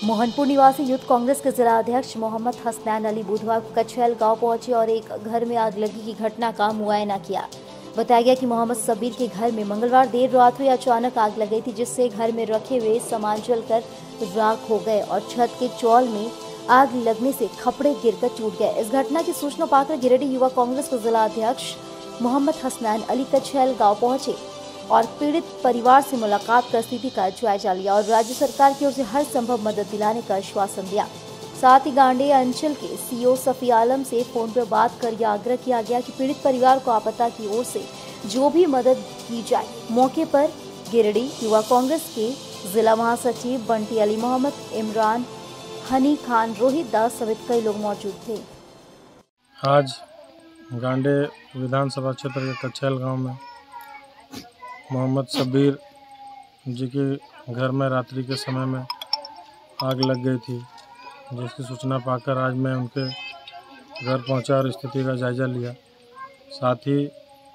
मोहनपुर निवासी यूथ कांग्रेस के जिला अध्यक्ष मोहम्मद हसनैन अली बुधवार को कछैल गांव पहुंचे और एक घर में आग लगी की घटना का मुआयना किया। बताया गया कि मोहम्मद सबीर के घर में मंगलवार देर रात हुई अचानक आग लग गई थी, जिससे घर में रखे हुए सामान जलकर राख हो गए और छत के चौल में आग लगने से खपड़े गिरकर टूट गए। इस घटना की सूचना पाकर गिरिडीह युवा कांग्रेस के जिला अध्यक्ष मोहम्मद हसनैन अली कछैल गाँव पहुंचे और पीड़ित परिवार से मुलाकात कर स्थिति का जायजा लिया और राज्य सरकार की ओर से हर संभव मदद दिलाने का आश्वासन दिया। साथ ही गांडे अंचल के सीओ सफी आलम से फोन पर बात कर यह आग्रह किया गया कि पीड़ित परिवार को आपदा की ओर से जो भी मदद की जाए। मौके पर गिरिडीह युवा कांग्रेस के जिला महासचिव बंटी अली मोहम्मद, इमरान, हनी खान, रोहित दास समेत कई लोग मौजूद थे। आज गांडे विधानसभा क्षेत्र के कछैल गांव में मोहम्मद सबीर जी के घर में रात्रि के समय में आग लग गई थी, जिसकी सूचना पाकर आज मैं उनके घर पहुंचा और स्थिति का जायजा लिया। साथ ही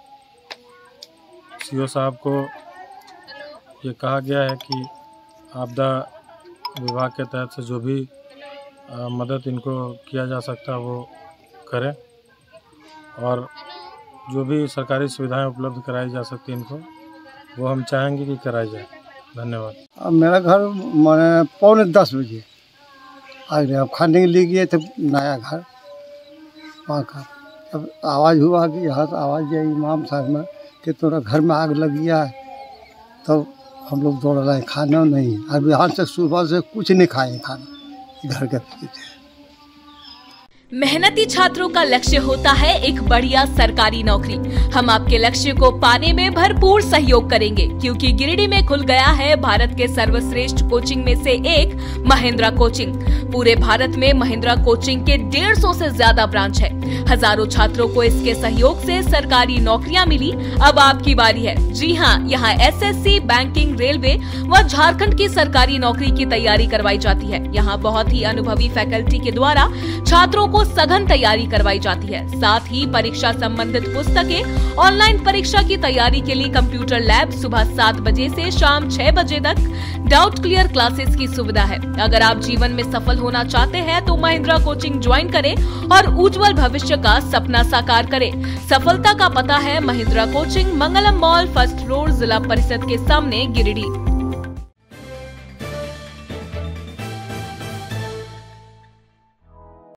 सीओ साहब को ये कहा गया है कि आपदा विभाग के तहत से जो भी मदद इनको किया जा सकता है वो करें और जो भी सरकारी सुविधाएं उपलब्ध कराई जा सकती इनको वो हम चाहेंगे कि कराई जाए। धन्यवाद। मेरा घर मैंने 9:45 बजे आज अब खाने के लिए गए थे नया घर वहाँ का, अब आवाज़ हुआ कि यहाँ से आवाज़ आई इमाम साहब में कि तुम्हारा घर में आग लग गया है। तो हम लोग दौड़ रहे खाना नहीं, अब यहाँ से सुबह से कुछ नहीं खाए खाना घर के पीछे। मेहनती छात्रों का लक्ष्य होता है एक बढ़िया सरकारी नौकरी। हम आपके लक्ष्य को पाने में भरपूर सहयोग करेंगे, क्योंकि गिरिडीह में खुल गया है भारत के सर्वश्रेष्ठ कोचिंग में से एक महिंद्रा कोचिंग। पूरे भारत में महिंद्रा कोचिंग के 150 से ज्यादा ब्रांच है। हजारों छात्रों को इसके सहयोग से सरकारी नौकरियां मिली। अब आपकी बारी है। जी हाँ, यहाँ एसएससी, बैंकिंग, रेलवे व झारखंड की सरकारी नौकरी की तैयारी करवाई जाती है। यहाँ बहुत ही अनुभवी फैकल्टी के द्वारा छात्रों को सघन तैयारी करवाई जाती है। साथ ही परीक्षा संबंधित पुस्तकें, ऑनलाइन परीक्षा की तैयारी के लिए कंप्यूटर लैब, सुबह 7 बजे से शाम 6 बजे तक डाउट क्लियर क्लासेस की सुविधा है। अगर आप जीवन में सफल होना चाहते हैं तो महिंद्रा कोचिंग ज्वाइन करें और उज्जवल भविष्य का सपना साकार करें। सफलता का पता है Mahindra coaching, Mangalam mall, first floor, जिला परिषद के सामने, गिरिडीह।